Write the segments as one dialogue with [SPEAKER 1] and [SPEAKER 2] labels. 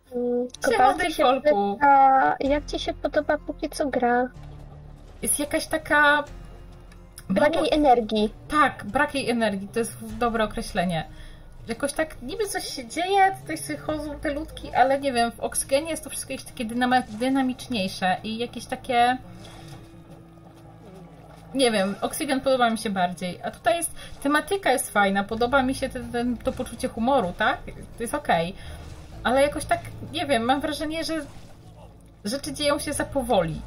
[SPEAKER 1] Kowalski się
[SPEAKER 2] Folku.
[SPEAKER 1] pyta, jak ci się podoba póki co gra?
[SPEAKER 2] Jest jakaś taka...
[SPEAKER 1] Brak jej energii.
[SPEAKER 2] Tak, brak jej energii, to jest dobre określenie. Jakoś tak niby coś się dzieje, tutaj sobie chodzą te ludki, ale nie wiem, w Oxygenie jest to wszystko jakieś takie dynamiczniejsze i jakieś takie... Nie wiem, Oxygen podoba mi się bardziej. A tutaj jest... Tematyka jest fajna, podoba mi się to poczucie humoru, tak? To jest okej. Ale jakoś tak, nie wiem, mam wrażenie, że rzeczy dzieją się za powoli.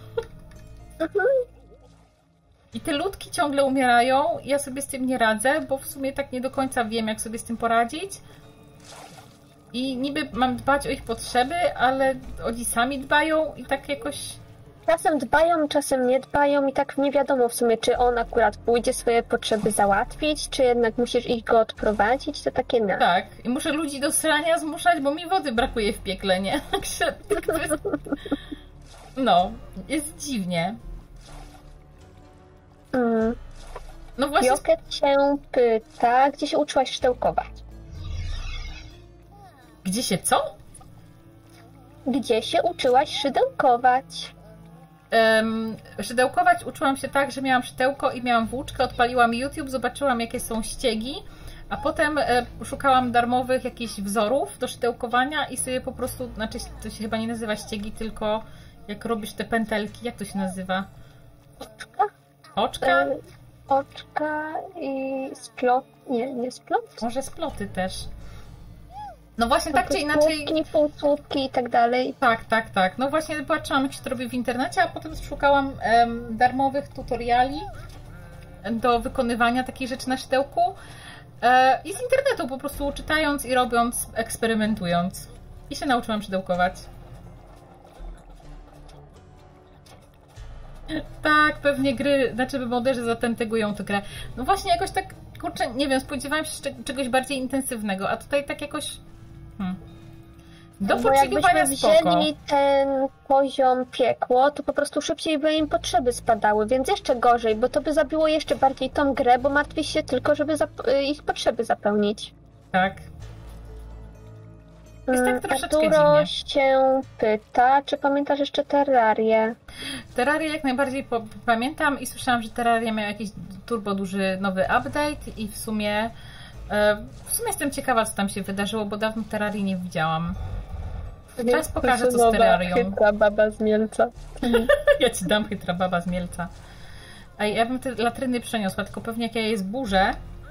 [SPEAKER 2] I te ludki ciągle umierają, ja sobie z tym nie radzę, bo w sumie tak nie do końca wiem, jak sobie z tym poradzić. I niby mam dbać o ich potrzeby, ale oni sami dbają i tak jakoś...
[SPEAKER 1] Czasem dbają, czasem nie dbają i tak nie wiadomo w sumie, czy on akurat pójdzie swoje potrzeby załatwić, czy jednak musisz ich go odprowadzić, to takie na.
[SPEAKER 2] Tak, i muszę ludzi do srania zmuszać, bo mi wody brakuje w piekle, nie? No, jest dziwnie. No właśnie...
[SPEAKER 1] Joket się pyta, gdzie się uczyłaś szydełkować?
[SPEAKER 2] Gdzie się co?
[SPEAKER 1] Gdzie się uczyłaś szydełkować?
[SPEAKER 2] Szydełkować uczyłam się tak, że miałam szydełko i miałam włóczkę, odpaliłam YouTube, zobaczyłam jakie są ściegi, a potem szukałam darmowych jakichś wzorów do szydełkowania i sobie po prostu, znaczy to się chyba nie nazywa ściegi, tylko jak robisz te pętelki, jak to się nazywa?
[SPEAKER 1] Oczka?
[SPEAKER 2] Oczka?
[SPEAKER 1] Oczka i splot. Nie splot?
[SPEAKER 2] Może sploty też. No właśnie tak czy inaczej...
[SPEAKER 1] Półsłówki i tak dalej.
[SPEAKER 2] Tak. No właśnie patrzyłam, jak się to robi w internecie, a potem szukałam darmowych tutoriali do wykonywania takich rzeczy na szydełku i z internetu po prostu czytając i robiąc, eksperymentując. I się nauczyłam szydełkować. Tak, pewnie gry, znaczy moderzy zatentegują tę grę. No właśnie jakoś tak, kurczę, nie wiem, spodziewałam się czegoś bardziej intensywnego, a tutaj tak jakoś... Do podszygiwania spoko.
[SPEAKER 1] Wzięli ten poziom piekło, to po prostu szybciej by im potrzeby spadały, więc jeszcze gorzej, bo to by zabiło jeszcze bardziej tą grę, bo martwisz się tylko, żeby ich potrzeby zapełnić.
[SPEAKER 2] Tak. Jest tak troszeczkę
[SPEAKER 1] Arturo
[SPEAKER 2] dziwnie.
[SPEAKER 1] się pyta, czy pamiętasz jeszcze Terrarię?
[SPEAKER 2] Terrarię jak najbardziej pamiętam i słyszałam, że Terraria miała jakiś turbo duży nowy update i w sumie jestem ciekawa, co tam się wydarzyło, bo dawno Terrarii nie widziałam. Czas pokaże, co z Terrarią.
[SPEAKER 1] Chytra baba z Mielca.
[SPEAKER 2] Ja ci dam chytra baba z Mielca. A ja bym te latryny przeniosła, tylko pewnie jak ja je zburzę,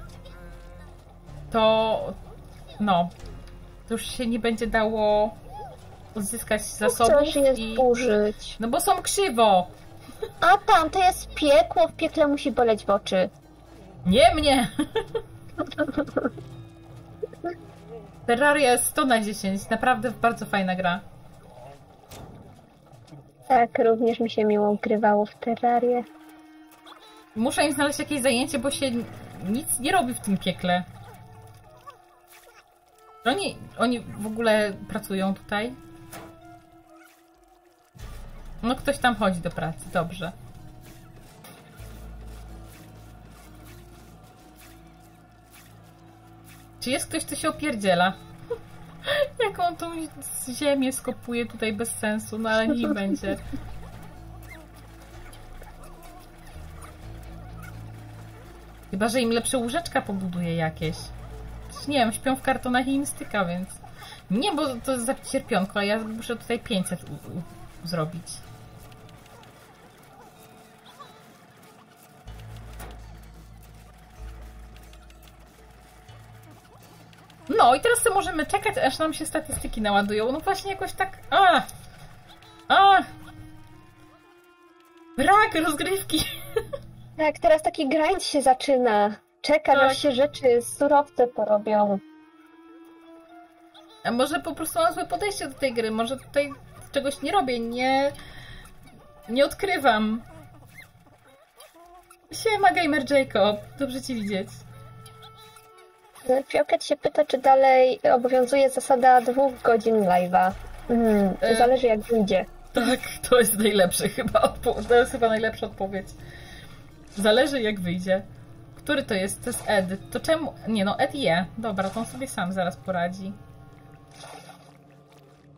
[SPEAKER 2] to to już się nie będzie dało uzyskać zasobów.
[SPEAKER 1] Chcesz je zburzyć.
[SPEAKER 2] No bo są krzywo.
[SPEAKER 1] A tam, to jest piekło, w piekle musi boleć w oczy.
[SPEAKER 2] Nie mnie! Terraria jest 100 na 10. Naprawdę bardzo fajna gra.
[SPEAKER 1] Tak, również mi się miło grywało w Terrarię.
[SPEAKER 2] Muszę im znaleźć jakieś zajęcie, bo się nic nie robi w tym piekle. Oni w ogóle pracują tutaj? No ktoś tam chodzi do pracy, dobrze. Czy jest ktoś, kto się opierdziela? Jak on tą ziemię skopuje tutaj bez sensu, no ale niech będzie. Chyba, że im lepsze łóżeczka pobuduje jakieś. Nie wiem, śpią w kartonach i im styka, więc... Nie, bo to jest za cierpionko, a ja muszę tutaj 500 zrobić. No i teraz to możemy czekać, aż nam się statystyki naładują. No właśnie jakoś tak... Brak rozgrywki!
[SPEAKER 1] Tak, teraz taki grind się zaczyna. Czeka, aż się rzeczy, surowce porobią.
[SPEAKER 2] A może po prostu mam złe podejście do tej gry. Może tutaj czegoś nie robię, nie odkrywam. Siema, Gamer Jacob. Dobrze cię widzieć.
[SPEAKER 1] Fioket się pyta, czy dalej obowiązuje zasada 2 godzin live'a. Zależy jak wyjdzie.
[SPEAKER 2] Tak, to jest najlepsze chyba. To jest chyba najlepsza odpowiedź. Zależy jak wyjdzie. Który to jest? To jest Ed. To czemu? Nie no, Ed je. Dobra, to on sobie sam zaraz poradzi.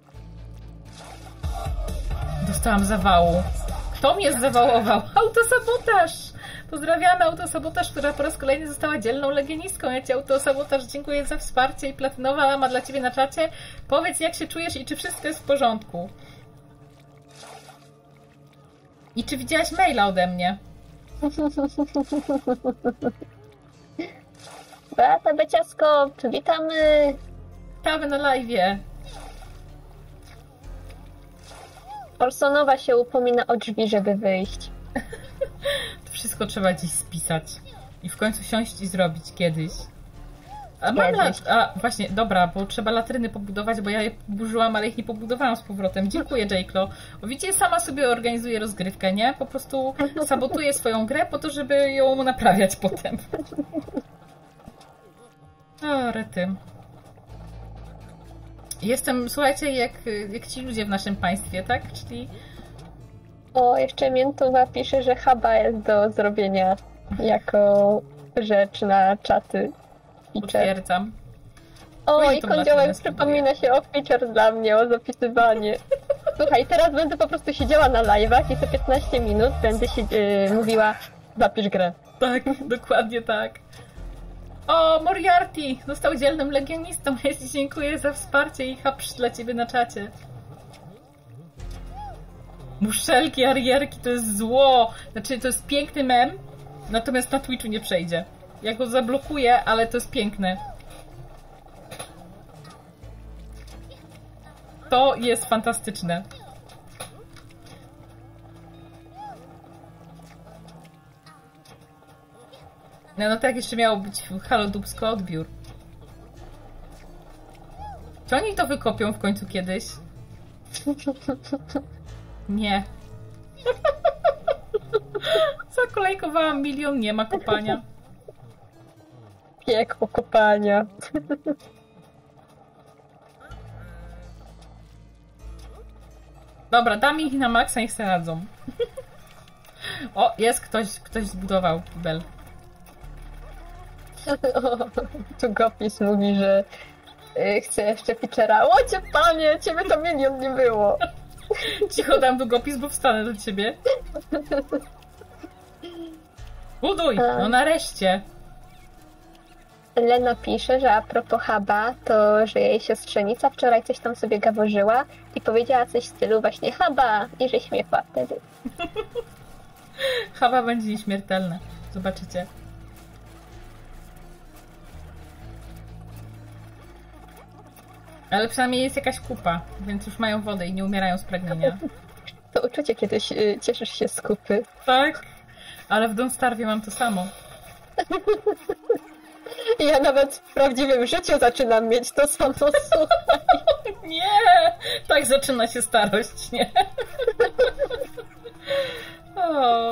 [SPEAKER 2] dostałam zawału. Kto mnie zawałował? Autosabotaż! Pozdrawiamy Autosabotaż, która po raz kolejny została dzielną legionistką. Ja Ci, Autosabotaż, dziękuję za wsparcie i platynowa lama dla Ciebie na czacie. Powiedz, jak się czujesz i czy wszystko jest w porządku. I czy widziałaś maila ode mnie?
[SPEAKER 1] Beata Beciasko, witamy!
[SPEAKER 2] Kawy na live'ie.
[SPEAKER 1] Olsonowa się upomina o drzwi, żeby wyjść.
[SPEAKER 2] To wszystko trzeba gdzieś spisać. I w końcu siąść i zrobić kiedyś. A mam właśnie, dobra, bo trzeba latryny pobudować, bo ja je burzyłam, ale ich nie pobudowałam z powrotem. Dziękuję, Jaylo. Widzicie, sama sobie organizuje rozgrywkę, nie? Po prostu sabotuje swoją grę po to, żeby ją naprawiać potem. O, rety. Jestem, słuchajcie, jak ci ludzie w naszym państwie, tak? Czyli...
[SPEAKER 1] O, jeszcze Miętuwa pisze, że huba jest do zrobienia jako rzecz na czaty.
[SPEAKER 2] Potwierdzam.
[SPEAKER 1] O, i Kądziołek przypomina się o feature dla mnie, o zapisywanie. Słuchaj, teraz będę po prostu siedziała na live'ach i co 15 minut będę mówiła, zapisz grę.
[SPEAKER 2] Tak, dokładnie tak. O, Moriarty został dzielnym legionistą. Ja Ci dziękuję za wsparcie i hapsz dla Ciebie na czacie. Muszelki, arierki to jest zło. Znaczy, to jest piękny mem, natomiast na Twitchu nie przejdzie. Ja go zablokuję, ale to jest piękne. To jest fantastyczne. No tak jeszcze miało być Halo Dubsko odbiór. Czy oni to wykopią w końcu kiedyś? Nie. Zakolejkowałam 1 000 000, nie ma kopania.
[SPEAKER 1] Piekło kopania.
[SPEAKER 2] Dobra, dam ich na maksa, niech sobie radzą. O, jest ktoś zbudował kibel.
[SPEAKER 1] Tu Gopis mówi, że chce jeszcze pitchera. Łocie panie, ciebie to 1 000 000 nie było.
[SPEAKER 2] Cicho, dam długopis, bo wstanę do ciebie. Buduj! No nareszcie.
[SPEAKER 1] Lena pisze, że a propos huba, to że jej siostrzenica wczoraj coś tam sobie gaworzyła i powiedziała coś w stylu właśnie huba i że śmiechła wtedy.
[SPEAKER 2] Huba będzie nieśmiertelne. Zobaczycie. Ale przynajmniej jest jakaś kupa, więc już mają wodę i nie umierają z pragnienia.
[SPEAKER 1] To uczucie, kiedy cieszysz się z kupy.
[SPEAKER 2] Tak, ale w Don't Starve mam to samo.
[SPEAKER 1] Ja nawet w prawdziwym życiu zaczynam mieć to samo, słuchaj.
[SPEAKER 2] Nie! Tak zaczyna się starość, nie? O.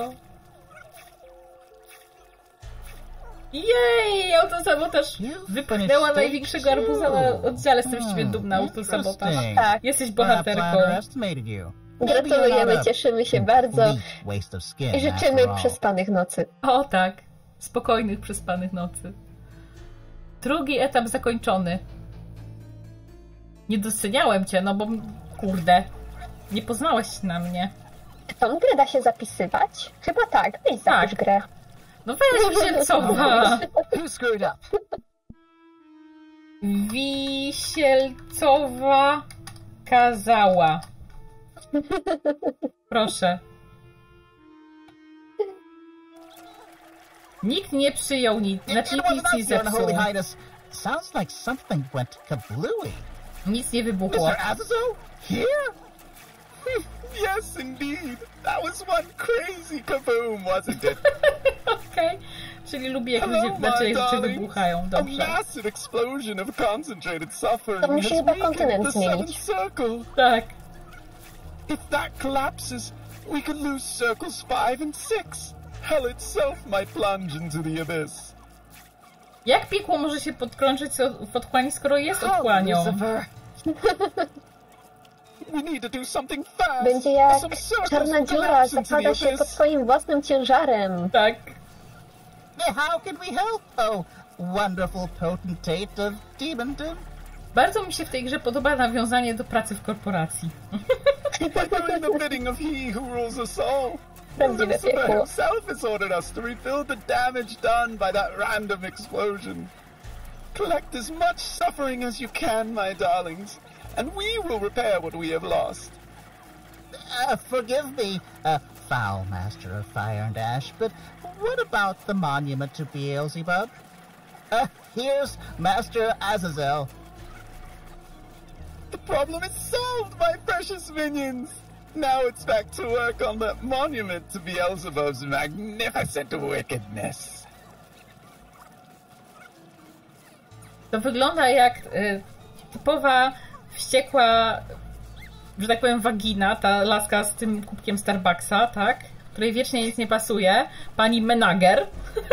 [SPEAKER 2] Jej! Autosabotaż wypchnęła największego arbuza na oddziale. Jestem z ciebie dumna, Autosabotaż.
[SPEAKER 1] Tak.
[SPEAKER 2] Jesteś bohaterką.
[SPEAKER 1] Gratulujemy, cieszymy się bardzo i życzymy przespanych nocy.
[SPEAKER 2] O tak, spokojnych przespanych nocy. Drugi etap zakończony. Nie doceniałem cię, no bo kurde, nie poznałeś się na mnie.
[SPEAKER 1] Czy tą grę da się zapisywać? Chyba tak, weź zapisz grę.
[SPEAKER 2] No weź Wisielcowa. Wisielcowa kazała. Proszę. Nikt nie przyjął nic. Znaczy nic nie zepsuł. Nic nie wybuchło.
[SPEAKER 3] Yes, indeed. That was one crazy kaboom, wasn't it?
[SPEAKER 2] Okej. Czyli lubię, jak ludzie rzeczy wybuchają. Dobrze.
[SPEAKER 3] A massive explosion of concentrated suffering
[SPEAKER 1] To musi chyba kontynent zmienić.
[SPEAKER 2] Tak.
[SPEAKER 3] If that collapses, we could lose circles 5 and 6. Hell itself might plunge into the abyss.
[SPEAKER 2] Jak piekło może się podkrążyć w otchłani, skoro jest otchłanią?
[SPEAKER 1] Będzie jak czarna dziura, zapada się pod swoim własnym ciężarem.
[SPEAKER 2] Tak.
[SPEAKER 4] How can we help, oh wonderful potentate of Demondom?
[SPEAKER 2] Bardzo mi się w tej grze podoba nawiązanie do pracy w korporacji.
[SPEAKER 3] by doing the bidding of he who rules us all.
[SPEAKER 1] Prawdziwe
[SPEAKER 3] Lucifer
[SPEAKER 1] piekło.
[SPEAKER 3] himself has ordered us to rebuild the damage done by that random explosion. Collect as much suffering as you can, my darlings, and we will repair what we have lost.
[SPEAKER 4] Forgive me, foul master of fire and ash, but what about the monument to Beelzebub? Here's Master Azazel.
[SPEAKER 3] The problem is solved, my precious minions! Now it's back to work on that monument to Beelzebub's magnificent wickedness.
[SPEAKER 2] To wygląda jak typowa, wściekła, że tak powiem, wagina, ta laska z tym kubkiem Starbucksa, tak? Której wiecznie nic nie pasuje. Pani Menager.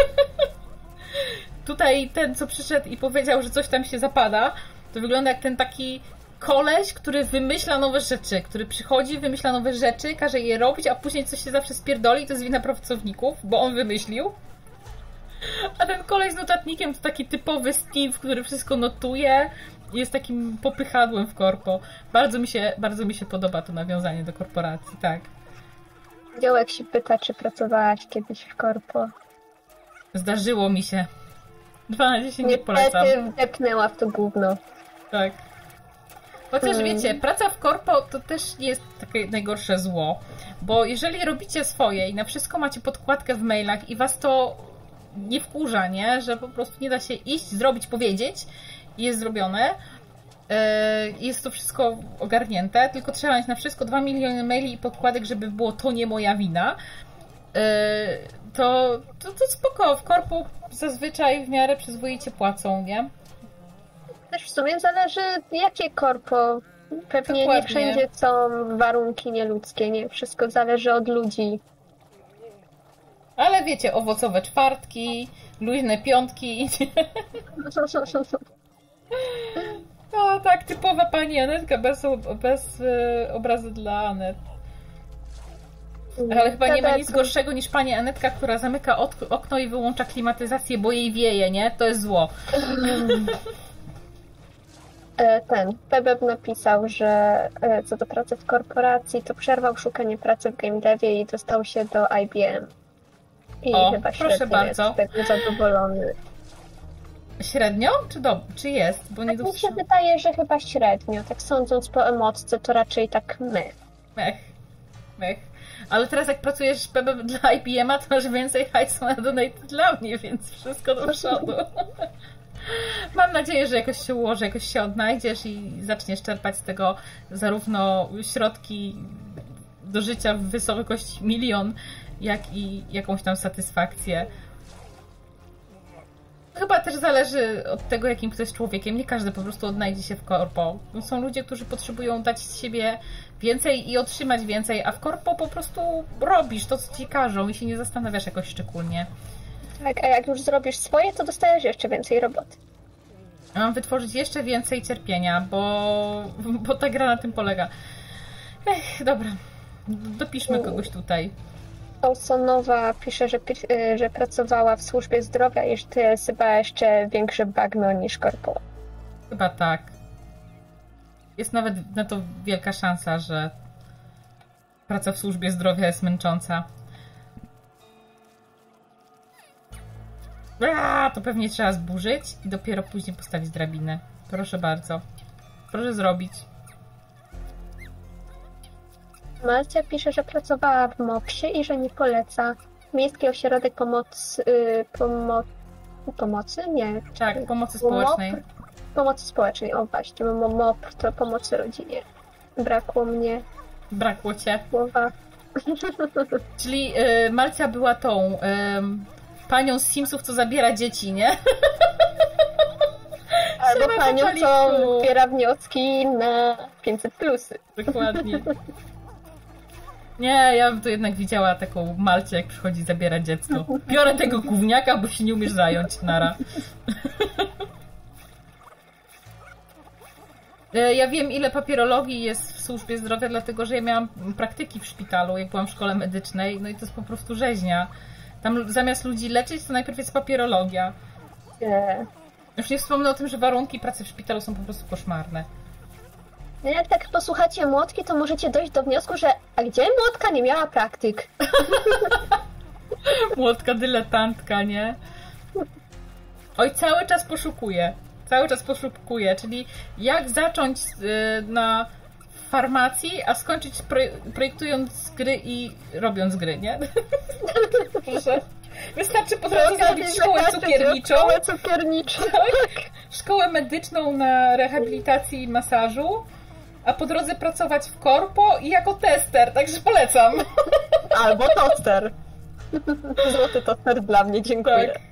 [SPEAKER 2] Tutaj ten, co przyszedł i powiedział, że coś tam się zapada, to wygląda jak ten taki koleś, który wymyśla nowe rzeczy, który przychodzi, wymyśla nowe rzeczy, każe je robić, a później coś się zawsze spierdoli i to jest wina pracowników, bo on wymyślił. A ten koleś z notatnikiem to taki typowy Steve, który wszystko notuje i jest takim popychadłem w korpo. Bardzo mi się podoba to nawiązanie do korporacji, tak.
[SPEAKER 1] Dziołek się pyta, czy pracowałaś kiedyś w korpo.
[SPEAKER 2] Zdarzyło mi się. 2 na 10 nie polecam.
[SPEAKER 1] Niestety wdepnęła w to gówno.
[SPEAKER 2] Tak. Chociaż wiecie, praca w korpo to też nie jest takie najgorsze zło. Bo jeżeli robicie swoje i na wszystko macie podkładkę w mailach i was to nie wkurza, nie? Że po prostu nie da się iść, zrobić, powiedzieć i jest zrobione. Jest to wszystko ogarnięte, tylko trzeba mieć na wszystko 2 miliony maili i podkładek, żeby było to nie moja wina. To spoko. W korpo zazwyczaj w miarę przyzwoicie płacą, nie?
[SPEAKER 1] Też w sumie zależy, jakie korpo. Pewnie
[SPEAKER 2] Dokładnie.
[SPEAKER 1] nie wszędzie są warunki nieludzkie, nie? Wszystko zależy od ludzi.
[SPEAKER 2] Ale wiecie, owocowe czwartki, luźne piątki. No tak, typowa pani Anetka bez obrazy dla Anet. Ale chyba nie ma nic gorszego niż pani Anetka, która zamyka okno i wyłącza klimatyzację, bo jej wieje, nie? To jest zło.
[SPEAKER 1] Pebeb napisał, że co do pracy w korporacji, to przerwał szukanie pracy w game devie i dostał się do IBM. I chyba średnio jest z tego zadowolony.
[SPEAKER 2] Średnio? Czy jest? Bo nie
[SPEAKER 1] mi się wydaje, że chyba średnio. Tak sądząc po emotce, to raczej tak
[SPEAKER 2] Mech. Ale teraz jak pracujesz dla IBM-a, to masz więcej hajsu na donate dla mnie, więc wszystko do przodu. Mam nadzieję, że jakoś się ułoży, jakoś się odnajdziesz i zaczniesz czerpać z tego zarówno środki do życia w wysokości 1 milion, jak i jakąś tam satysfakcję. Chyba też zależy od tego, jakim ktoś jest człowiekiem. Nie każdy po prostu odnajdzie się w korpo. Są ludzie, którzy potrzebują dać z siebie więcej i otrzymać więcej, a w korpo po prostu robisz to, co ci każą i się nie zastanawiasz jakoś szczególnie.
[SPEAKER 1] Tak, a jak już zrobisz swoje, to dostajesz jeszcze więcej roboty.
[SPEAKER 2] Mam wytworzyć jeszcze więcej cierpienia, bo ta gra na tym polega. Dobra. Dopiszmy kogoś tutaj.
[SPEAKER 1] Olsonowa pisze, że pracowała w służbie zdrowia i że to jest chyba jeszcze większe bagno niż korpo.
[SPEAKER 2] Chyba tak. Jest nawet na to wielka szansa, że praca w służbie zdrowia jest męcząca. To pewnie trzeba zburzyć i dopiero później postawić drabinę. Proszę bardzo. Proszę zrobić.
[SPEAKER 1] Marcia pisze, że pracowała w MOPS-ie i że nie poleca. Miejski Ośrodek Pomocy? Nie.
[SPEAKER 2] Tak, pomocy społecznej.
[SPEAKER 1] Pomocy społecznej, o właśnie. MOP to pomocy rodzinie. Brakło mnie.
[SPEAKER 2] Brakło cię.
[SPEAKER 1] Słowa.
[SPEAKER 2] Czyli Marcia była tą panią z Simsów, co zabiera dzieci, nie?
[SPEAKER 1] Albo panią, co zbiera wnioski na 500+.
[SPEAKER 2] Dokładnie. Nie, ja bym to jednak widziała taką Malcię, jak przychodzi zabierać dziecko. Biorę tego gówniaka, bo się nie umiesz zająć, nara. Ja wiem, ile papierologii jest w służbie zdrowia, dlatego że ja miałam praktyki w szpitalu, jak byłam w szkole medycznej, no i to jest po prostu rzeźnia. Tam zamiast ludzi leczyć, to najpierw jest papierologia. Już nie wspomnę o tym, że warunki pracy w szpitalu są po prostu koszmarne.
[SPEAKER 1] Jak tak posłuchacie Młotki, to możecie dojść do wniosku, że a gdzie Młotka nie miała praktyk?
[SPEAKER 2] Młotka dyletantka, nie? Oj, cały czas poszukuję, czyli jak zacząć na farmacji, a skończyć projektując gry i robiąc gry, nie? Proszę. Wystarczy po drodze zrobić szkołę cukierniczą. Tak? Szkołę medyczną na rehabilitacji i masażu, a po drodze pracować w korpo i jako tester, także polecam.
[SPEAKER 1] Albo toster. Złoty toster dla mnie, dziękuję. Tak.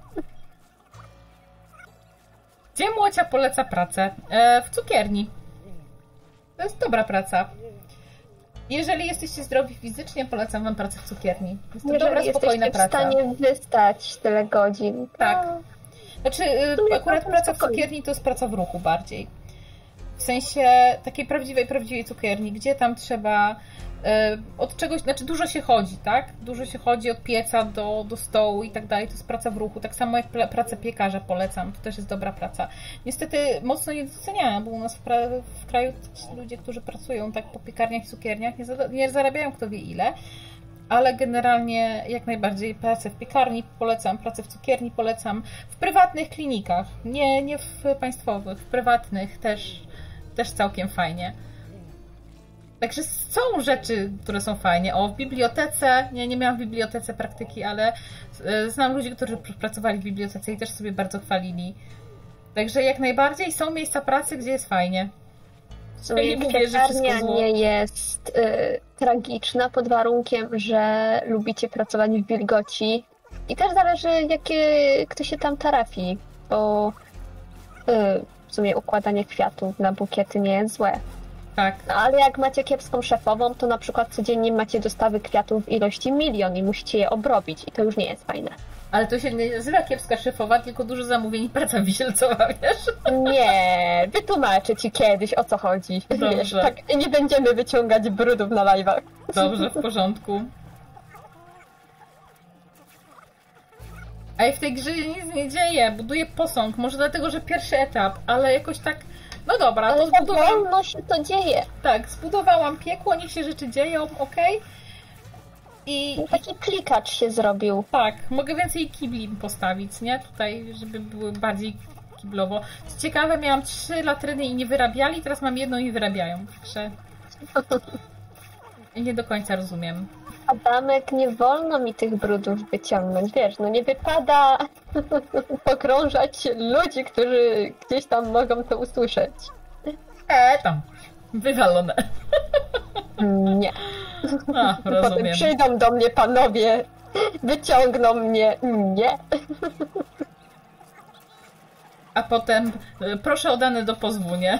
[SPEAKER 2] Gdzie Młocia poleca pracę? W cukierni. To jest dobra praca. Jeżeli jesteście zdrowi fizycznie, polecam wam pracę w cukierni. Jest to dobra, spokojna praca.
[SPEAKER 1] Jesteście w stanie wystać tyle godzin.
[SPEAKER 2] Tak. Znaczy, akurat praca w cukierni to jest praca w ruchu bardziej. W sensie takiej prawdziwej cukierni, gdzie tam trzeba od czegoś, znaczy dużo się chodzi, tak? Dużo się chodzi od pieca do stołu i tak dalej. To jest praca w ruchu. Tak samo jak pracę piekarza polecam. To też jest dobra praca. Niestety mocno niedoceniana, bo u nas w kraju ci ludzie, którzy pracują tak po piekarniach i cukierniach, nie zarabiają kto wie ile. Ale generalnie jak najbardziej pracę w piekarni polecam, pracę w cukierni polecam. W prywatnych klinikach, nie w państwowych, w prywatnych też całkiem fajnie. Także są rzeczy, które są fajnie. O, w bibliotece, nie miałam w bibliotece praktyki, ale znam ludzi, którzy pracowali w bibliotece i też sobie bardzo chwalili. Także jak najbardziej są miejsca pracy, gdzie jest fajnie.
[SPEAKER 1] Piekarnia nie jest tragiczna pod warunkiem, że lubicie pracować w wilgoci. I też zależy, kto się tam trafi, bo w sumie układanie kwiatów na bukiety nie jest złe.
[SPEAKER 2] Tak.
[SPEAKER 1] No, ale jak macie kiepską szefową, to na przykład codziennie macie dostawy kwiatów w ilości 1 000 000 i musicie je obrobić i to już nie jest fajne.
[SPEAKER 2] Ale to się nie nazywa kiepska szefowa, tylko dużo zamówień i praca wisielcowa, wiesz?
[SPEAKER 1] Nie, wytłumaczę ci kiedyś, o co chodzi.
[SPEAKER 2] Dobrze.
[SPEAKER 1] Wiesz, tak nie będziemy wyciągać brudów na live'ach.
[SPEAKER 2] Dobrze, w porządku. A i w tej grze nic nie dzieje, buduję posąg, może dlatego, że pierwszy etap, ale jakoś tak, no dobra,
[SPEAKER 1] ale
[SPEAKER 2] to zbudowałam.
[SPEAKER 1] wolno się to dzieje.
[SPEAKER 2] Tak, zbudowałam piekło, niech się rzeczy dzieją, okej. I
[SPEAKER 1] taki klikacz się zrobił.
[SPEAKER 2] Tak, mogę więcej kibli postawić, nie? Tutaj, żeby były bardziej kiblowo. Co ciekawe, miałam 3 latryny i nie wyrabiali, teraz mam 1 i wyrabiają. Także nie do końca rozumiem.
[SPEAKER 1] Adamek, nie wolno mi tych brudów wyciągnąć, wiesz, no nie wypada pogrążać ludzi, którzy gdzieś tam mogą to usłyszeć.
[SPEAKER 2] Tam, wywalone.
[SPEAKER 1] Nie.
[SPEAKER 2] A, rozumiem.
[SPEAKER 1] Potem przyjdą do mnie panowie, wyciągną mnie. Nie.
[SPEAKER 2] A potem proszę o dane do pozwu, nie?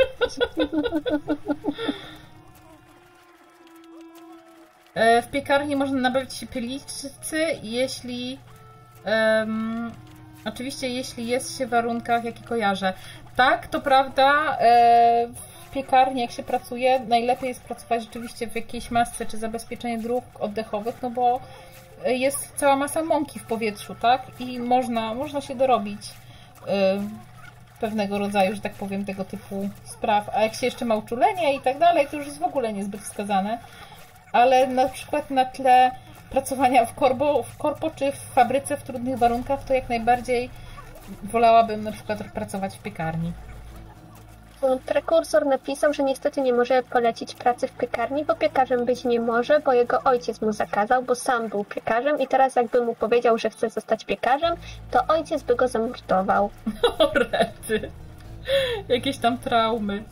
[SPEAKER 2] W piekarni można nabawić się pielicy, jeśli oczywiście jeśli jest się w warunkach, jakie kojarzę. Tak, to prawda, w piekarni jak się pracuje, najlepiej jest pracować rzeczywiście w jakiejś masce czy zabezpieczenie dróg oddechowych, no bo jest cała masa mąki w powietrzu, tak? I można się dorobić pewnego rodzaju, że tak powiem, tego typu spraw. A jak się jeszcze ma uczulenie i tak dalej, to już jest w ogóle niezbyt wskazane. Ale na przykład na tle pracowania w korpo czy w fabryce w trudnych warunkach, to jak najbardziej wolałabym na przykład pracować w piekarni.
[SPEAKER 1] Prekursor napisał, że niestety nie może polecić pracy w piekarni, bo piekarzem być nie może, bo jego ojciec mu zakazał, bo sam był piekarzem i teraz jakby mu powiedział, że chce zostać piekarzem, to ojciec by go zamordował.
[SPEAKER 2] O rety. Jakieś tam traumy.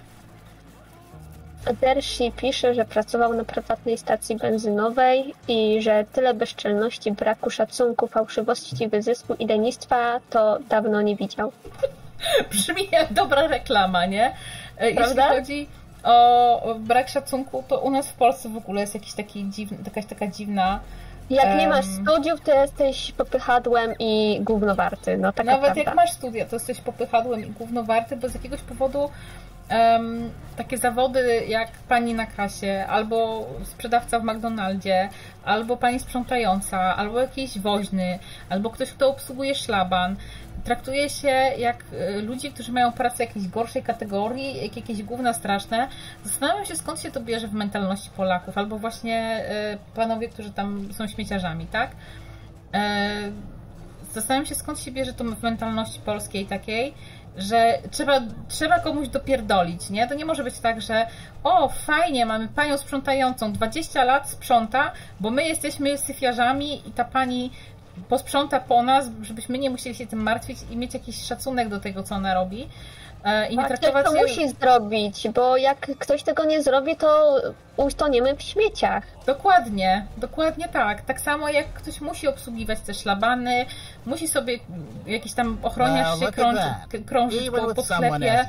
[SPEAKER 1] Dershi pisze, że pracował na prywatnej stacji benzynowej i że tyle bezczelności, braku szacunku, fałszywości wyzysku i lenistwa to dawno nie widział.
[SPEAKER 2] Brzmi jak dobra reklama, nie? Jeśli chodzi o brak szacunku, to u nas w Polsce w ogóle jest jakiś taki jakaś taka dziwna...
[SPEAKER 1] Jak nie masz studiów, to jesteś popychadłem i gównowarty. No, taka
[SPEAKER 2] nawet
[SPEAKER 1] prawda.
[SPEAKER 2] Jak masz studia, to jesteś popychadłem i gównowarty, bo z jakiegoś powodu takie zawody jak pani na kasie, albo sprzedawca w McDonaldzie, albo pani sprzątająca, albo jakiś woźny, albo ktoś, kto obsługuje szlaban. Traktuje się jak ludzi, którzy mają pracę jakiejś gorszej kategorii, jak jakieś gówna straszne. Zastanawiam się, skąd się to bierze w mentalności Polaków, albo właśnie panowie, którzy tam są śmieciarzami, tak? Zastanawiam się, skąd się bierze to w mentalności polskiej takiej, że trzeba komuś dopierdolić, nie? To nie może być tak, że o, fajnie, mamy panią sprzątającą, 20 lat sprząta, bo my jesteśmy syfiarzami i ta pani posprząta po nas, żebyśmy nie musieli się tym martwić i mieć jakiś szacunek do tego, co ona robi. I nie traktować
[SPEAKER 1] to musi zrobić, bo jak ktoś tego nie zrobi, to utoniemy w śmieciach.
[SPEAKER 2] Dokładnie tak. Tak samo jak ktoś musi obsługiwać te szlabany, musi sobie jakiś tam ochroniarz się krążyć po sklepie.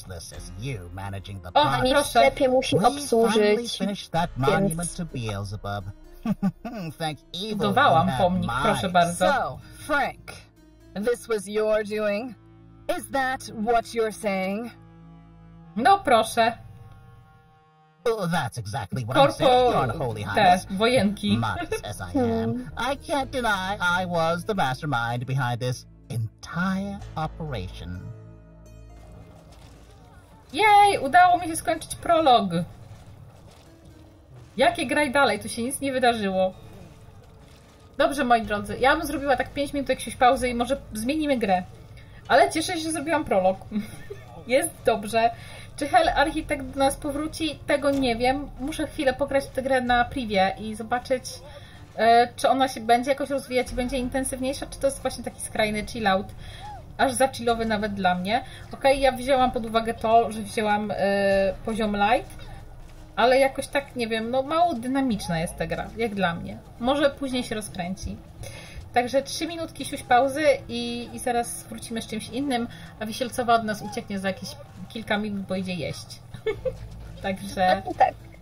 [SPEAKER 1] O, ani w sklepie musi obsłużyć.
[SPEAKER 2] Budowałam pomnik, proszę bardzo.
[SPEAKER 5] So, Frank, this was your doing? Is that what you're saying?
[SPEAKER 2] No proszę.
[SPEAKER 4] Well, that's exactly what I'm saying, Your Holy Highness.
[SPEAKER 2] Wojenki.
[SPEAKER 4] Modest as I am, I can't deny I was the mastermind behind this entire operation.
[SPEAKER 2] Jej, udało mi się skończyć prolog. Jakie graj dalej, tu się nic nie wydarzyło. Dobrze, moi drodzy, ja bym zrobiła tak 5 minut jakiejś pauzy i może zmienimy grę. Ale cieszę się, że zrobiłam prolog. Jest dobrze. Czy Hell Architect do nas powróci? Tego nie wiem. Muszę chwilę pograć tę grę na privie i zobaczyć, czy ona się będzie jakoś rozwijać i będzie intensywniejsza, czy to jest właśnie taki skrajny chillout, aż za chillowy nawet dla mnie. Okej, ja wzięłam pod uwagę to, że wzięłam poziom light, ale jakoś tak, nie wiem, no mało dynamiczna jest ta gra, jak dla mnie. Może później się rozkręci. Także 3 minutki siuś pauzy i zaraz wrócimy z czymś innym, a Wisielcowa od nas ucieknie za jakieś kilka minut, bo idzie jeść. Także...
[SPEAKER 1] Tak.